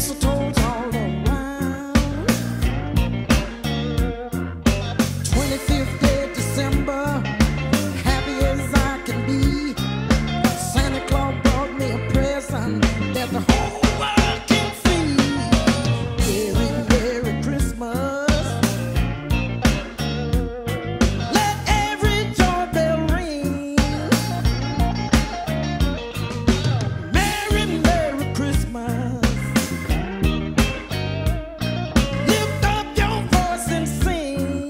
mistletoe's all around. 25th day of December, happy as I can be. Santa Claus brought me a present that the whole world can see. Merry, Merry Christmas. Let every joy bell ring. Merry, Merry Christmas. Lift up your voice and sing.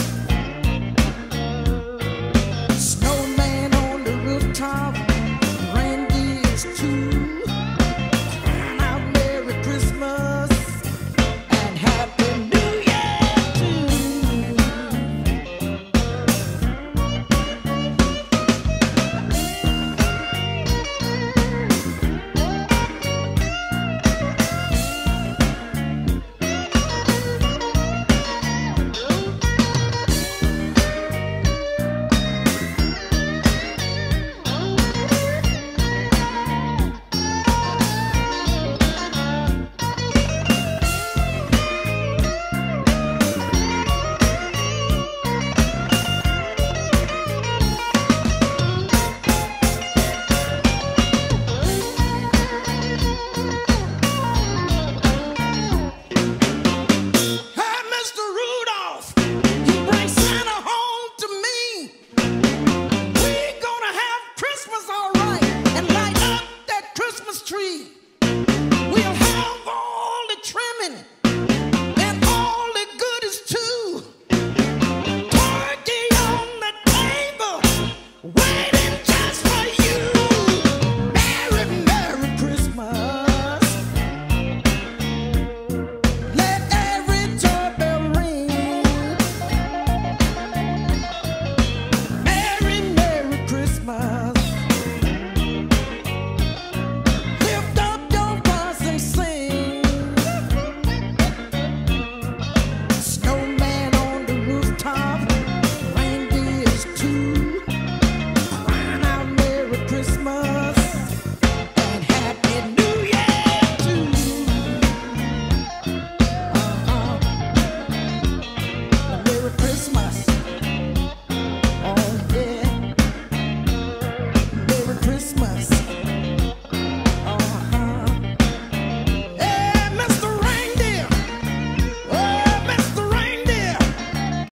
Snowman on the rooftop, reindeers too. Crying out Merry Christmas and Happy New Year too. Hey, Mr. Rudolph, you bring Santa home to me. We gonna have Christmas all right and light up that Christmas tree.